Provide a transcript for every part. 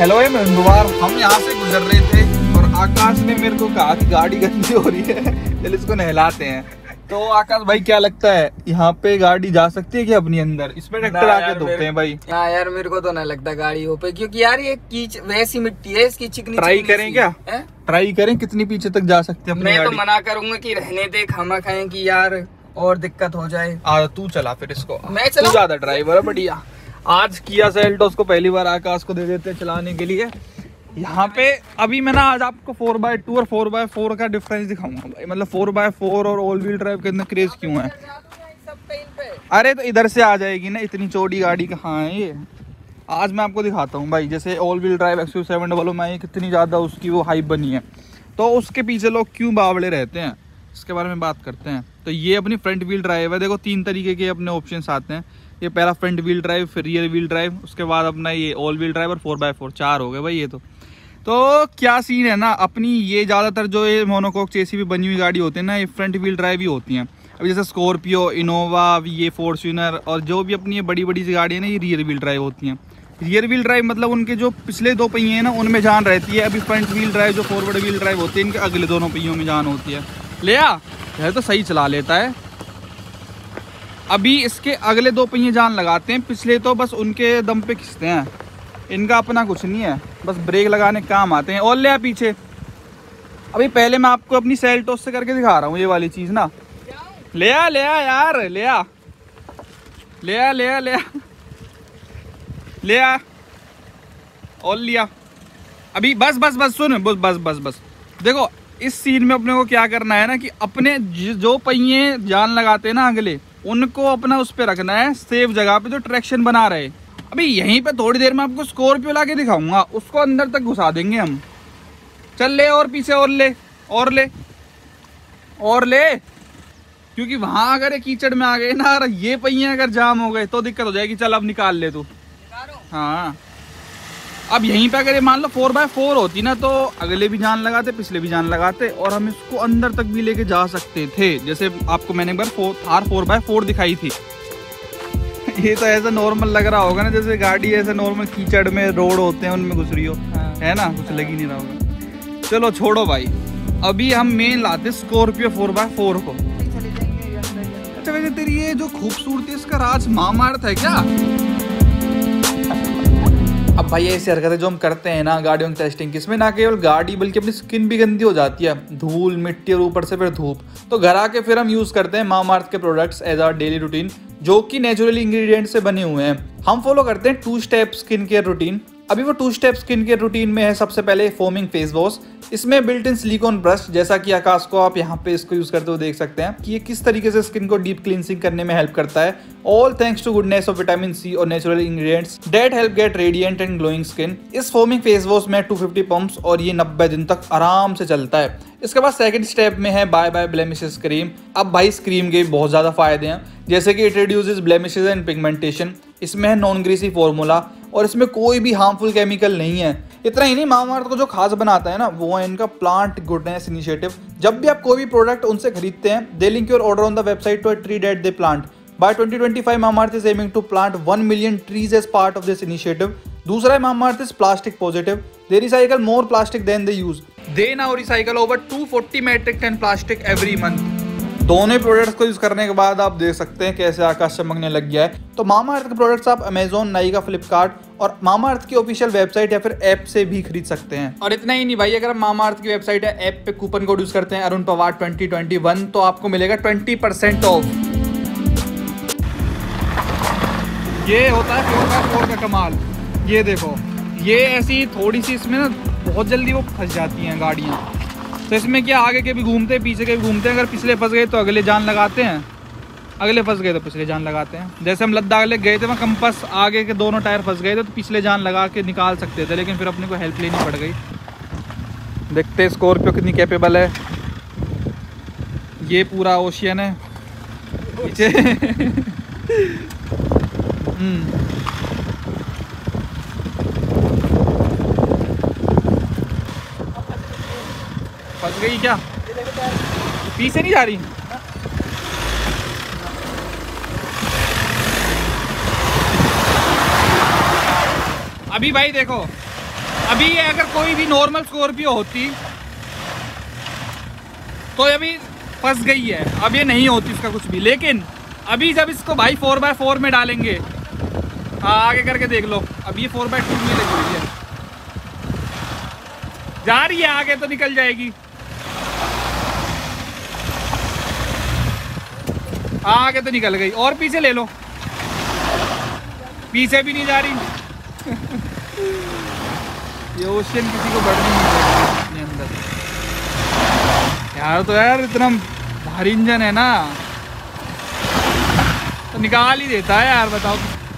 Hello बार हम यहाँ से गुजर रहे थे और आकाश ने मेरे को कहा कि गाड़ी गंदी हो रही है, चल इसको नहलाते हैं। तो आकाश भाई क्या लगता है यहाँ पे गाड़ी जा सकती है क्या अपनी अंदर? इसमें ट्रैक्टर आके धोते हैं भाई। हाँ यार मेरे को तो नहीं लगता गाड़ी हो पे, क्योंकि यार ये कीच वैसी मिट्टी है, इसकी चिकनी। ट्राई करें क्या? ट्राई करें कितनी पीछे तक जा सकते हैं? मैं तो मना करूंगा कि रहने दे, खामा खाएं कि यार और दिक्कत हो जाए। तू चला फिर इसको, मैं चला, ज्यादा ड्राइवर है बढ़िया। आज किया सेल्टोस को पहली बार आकाश को दे देते हैं चलाने के लिए। यहाँ पे अभी मैं ना आज आपको 4x2 और 4x4 का डिफरेंस दिखाऊंगा भाई। मतलब 4x4 और ऑल व्हील ड्राइव के अंदर क्रेज क्यों है। अरे तो इधर से आ जाएगी ना, इतनी चौड़ी गाड़ी कहाँ है ये। आज मैं आपको दिखाता हूँ भाई, जैसे ऑल व्हील ड्राइव XUV700 में कितनी ज़्यादा उसकी वो हाइप बनी है, तो उसके पीछे लोग क्यों बावड़े रहते हैं, इसके बारे में बात करते हैं। तो ये अपनी फ्रंट व्हील ड्राइव है। देखो 3 तरीके के अपने ऑप्शंस आते हैं। ये पहला फ्रंट व्हील ड्राइव, फिर रियर व्हील ड्राइव, उसके बाद अपना ये ऑल व्हील ड्राइव और 4x4, 4 हो गए भाई ये। तो क्या सीन है ना, अपनी ये ज़्यादातर जो ये मोनोकॉक चेसी भी बनी हुई गाड़ी होती है ना, ये फ्रंट व्हील ड्राइव ही होती हैं। अभी जैसे स्कॉर्पियो, इनोवा, ये फॉर्च्यूनर और जो भी अपनी ये बड़ी बड़ी सी गाड़ी है ना, ये रियर व्हील ड्राइव होती हैं। रियर व्हील ड्राइव मतलब उनके जो पिछले 2 पहिए हैं ना उनमें जान रहती है। अभी फ्रंट व्हील ड्राइव जो फॉरवर्ड व्हील ड्राइव होती है, इनके अगले दोनों पहियों में जान होती है। ले आ यह तो सही चला लेता है। अभी इसके अगले 2 पहिए जान लगाते हैं, पिछले तो बस उनके दम पे खींचते हैं। इनका अपना कुछ नहीं है, बस ब्रेक लगाने काम आते हैं। और ले आ पीछे। अभी पहले मैं आपको अपनी सेल्टोस से करके दिखा रहा हूँ ये वाली चीज़ ना। ले आ यार, ले आ और लिया। अभी बस सुन, बस देखो इस सीन में अपने को क्या करना है ना कि अपने जो पहिए जान लगाते हैं ना अगले, उनको अपना उस पे रखना है सेफ जगह पे जो ट्रैक्शन बना रहे। अभी यहीं पे थोड़ी देर में आपको स्कॉर्पियो ला के दिखाऊंगा, उसको अंदर तक घुसा देंगे हम। चल ले और पीछे और ले क्योंकि वहां अगर कीचड़ में आ गए ना, ये पहिए अगर जाम हो गए तो दिक्कत हो जाएगी। चल अब निकाल ले तू। हाँ अब यहीं पे अगर ये मान लो 4x4 होती ना, तो अगले भी जान लगाते, पिछले भी जान लगाते और हम इसको अंदर तक भी लेके जा सकते थे। जैसे आपको मैंने एक बार थार 4x4 दिखाई थी। ये तो ऐसा नॉर्मल लग रहा होगा ना, जैसे गाड़ी ऐसे नॉर्मल कीचड़ में रोड होते हैं उनमें घुस रही हो। है ना, कुछ लग ही नहीं रहा होगा। चलो छोड़ो भाई, अभी हम मेन लाते स्कॉर्पियो 4x4 को। अच्छा वैसे तेरी ये जो खूबसूरती है इसका राज मामाअर्थ है क्या? अब भाई ऐसी हरकतें जो हम करते हैं ना गाड़ियों की टेस्टिंग की, इसमें ना केवल गाड़ी बल्कि अपनी स्किन भी गंदी हो जाती है, धूल मिट्टी और ऊपर से फिर धूप। तो घर आके फिर हम यूज करते हैं मामाअर्थ के products as our daily routine, जो कि नेचुरली इंग्रेडिएंट से बने हुए हैं। हम फॉलो करते हैं 2 स्टेप स्किन केयर रूटीन। अभी वो 2 स्टेप स्किन केयर रूटीन में है सबसे पहले फोमिंग फेस वॉश। इसमें बिल्ट इन सिलिकॉन ब्रश, जैसा कि आकाश को आप यहाँ पे इसको यूज करते हुए देख सकते हैं कि ये किस तरीके से स्किन को डीप क्लींसिंग करने में हेल्प करता है। All thanks to goodness of vitamin C और natural ingredients that help get radiant and glowing skin. इस फोमिंग फेस वॉश में 250 पंप्स और ये 90 दिन तक आराम से चलता है। इसके बाद सेकंड स्टेप में है बाय बाय ब्लेमिशेस क्रीम। अब भाई इस क्रीम के बहुत ज़्यादा फायदे हैं, जैसे कि it reduces blemishes and pigmentation. इसमें है नॉन ग्रीसी फॉर्मूला और इसमें कोई भी हार्मफुल केमिकल नहीं है। इतना ही नहीं, मामाअर्थ को जो खास बनाता है ना वो है इनका प्लांट गुडनेस इनिशिएटिव। जब भी आप कोई भी प्रोडक्ट उनसे खरीदते हैं, they link your order on the website to a tree that they plant. By 2025 Mamaearth is aiming to plant 1 million trees as part of this initiative. दूसरा है Mamaearth is plastic positive. They recycle more plastic than they use. They now recycle over 240 metric ton plastic every month. दोनों products को use करने के बाद आप देख सकते हैं कैसे आकाश चमकने लग गया है। तो मामाअर्थ के प्रोडक्ट्स आप अमेजोन, नाइका, फ्लिपकार्ट और मामाअर्थ की ऑफिशियल वेबसाइट या फिर ऐप से भी खरीद सकते हैं। और इतना ही नहीं भाई, अगर आप मामाअर्थ की वेबसाइट या ऐप पे कूपन कोड यूज करते हैं अरुण पवार 2021 तो आपको मिलेगा 20% ऑफ। ये होता है 4x4 का कमाल। ये देखो, ये ऐसी थोड़ी सी इसमें ना बहुत जल्दी वो फंस जाती हैं गाड़ियाँ। तो इसमें क्या, आगे के भी घूमते हैं, पीछे के भी घूमते हैं। अगर पिछले फंस गए तो अगले जान लगाते हैं, अगले फंस गए तो पिछले जान लगाते हैं। जैसे हम लद्दाख ले गए थे, वहाँ कंपास आगे के दोनों टायर फंस गए थे तो पिछले जान लगा के निकाल सकते थे, लेकिन फिर अपने को हेल्प लेनी पड़ गई। देखते स्कॉर्पियो कितनी कैपेबल है। ये पूरा ओशियन है पीछे। फंस गई क्या? पीछे नहीं जा रही। अभी भाई देखो अभी अगर कोई भी नॉर्मल स्कॉर्पियो होती तो अभी फंस गई है, अब ये नहीं होती इसका कुछ भी। लेकिन अभी जब इसको भाई 4x4 में डालेंगे, हाँ आगे करके देख लो, अब ये 4x2 में लग रही है, जा रही है आगे तो निकल जाएगी, आगे तो निकल गई। और पीछे ले लो, पीछे भी नहीं जा रही। ये ओशियन किसी को बढ़ने नहीं देगा अंदर यार। तो यार इतना भारी इंजन है ना, तो निकाल ही देता है यार। बताओ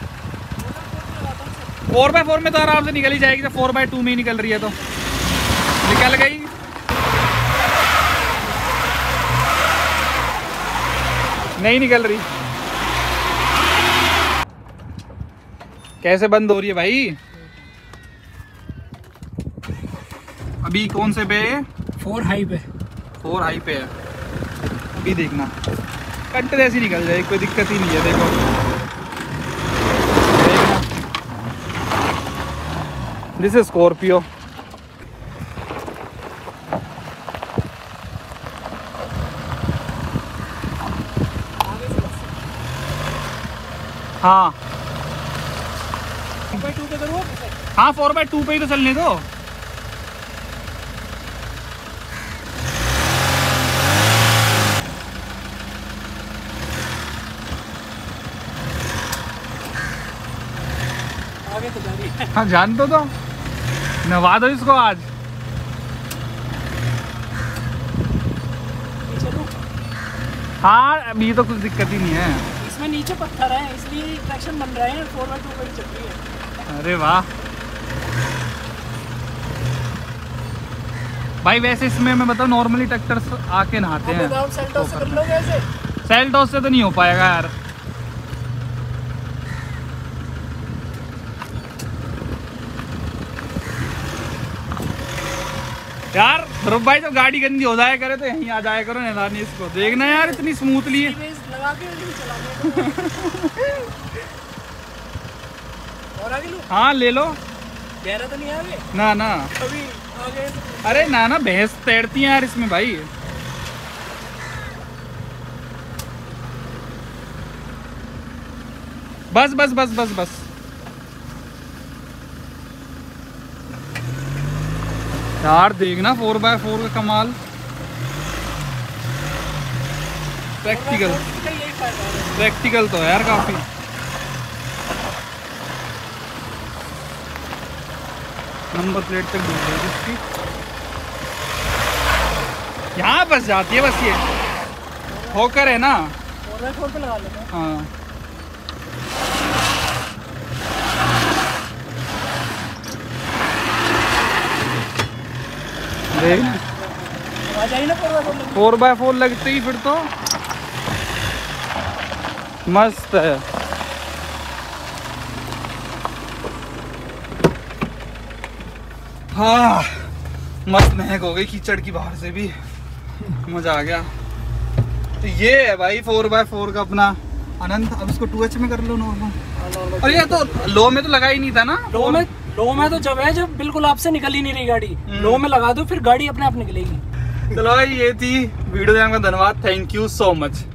4x4 में तो आराम से निकल ही जाएगी, तो 4x2 में ही निकल रही है तो निकल गई। नहीं निकल रही, कैसे बंद हो रही है भाई? अभी कौन से पे है? 4 हाई पे, 4 हाई पे है। अभी देखना कंटे ऐसी निकल जाए, कोई दिक्कत ही नहीं है। देखो देखना, दिस इज स्कॉर्पियो। हाँ 4x2 पे करूँ? हाँ 4x2 पे ही तो चलने दो। आगे तो जा रही है। हाँ जान दो, नवा दो इसको आज। चलो, हाँ अभी तो कुछ दिक्कत ही नहीं है। इसमें नीचे पत्थर है इसलिए ट्रैक्शन बन रहे हैं, 4x2 पे चल रही है। अरे वाह भाई। वैसे इसमें मैं बताऊँ नॉर्मली ट्रैक्टर्स आके नहाते हैं। सेल्टोस से कर लो वैसे। सेल्टोस से तो नहीं हो पाएगा यार। यार ध्रुव भाई जब गाड़ी गंदी हो जाए करे तो यहीं आ जाया करो नहलाने इसको। देखना यार इतनी स्मूथली है। लगा के चलाने और आगे लो। हाँ ले लो। गहरा तो नहीं है आगे? ना ना अभी आगे। अरे ना ना भैंस तैरती है यार इसमें भाई। बस बस बस बस बस। यार देखना 4x4 का कमाल। प्रैक्टिकल तो है यार काफी। नंबर प्लेट तक दूर है इसकी, यहाँ बस जाती है बस। ये होकर है ना, 4x4 पे लगा लेते हैं। हाँ आ जाइए ना 4x4। 4x4 लगते ही फिर तो मस्त है। हाँ मस्त महक हो गई कीचड़ की, बाहर से भी मजा आ गया। तो ये है भाई 4x4 का अपना आनंद। अब इसको 2H में कर लो नॉर्मल। और ये तो लो में तो लगा ही नहीं था ना। लो में तो जब है जब बिल्कुल आपसे निकल ही नहीं रही गाड़ी, लो में लगा दो फिर गाड़ी अपने आप निकलेगी। चलो भाई ये थी वीडियो देखने का धन्यवाद। Thank you so much.